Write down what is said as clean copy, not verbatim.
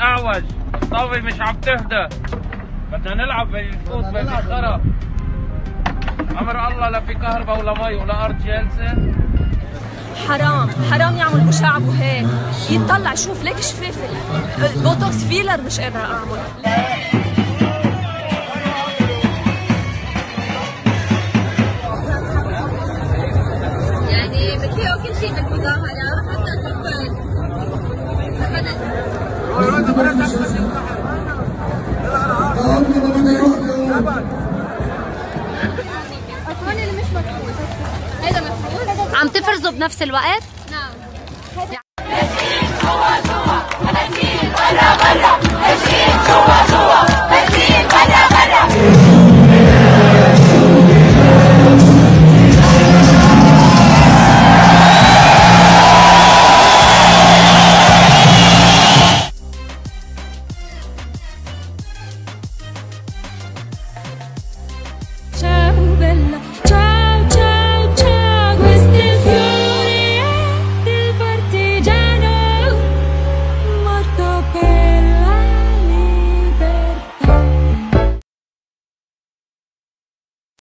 اعوج، الطاوله مش عم تهدى، بدنا نلعب بالفوت بالخرا. امر الله لا في كهرباء ولا مي ولا ارض جالسه. حرام يعمل بشعب وهيك يطلع. شوف ليك شفاف بوتوكس فيلر مش قادره اعمل. يعني بتلاقوا كل شيء بالمظاهرة حتى الأطفال. الأطفال اللي مش مفروض. هيدا مفروض. عم تفرزوا بنفس الوقت؟ نعم. نشيد جوا جوا، نشيد برا برا، نشيد جوا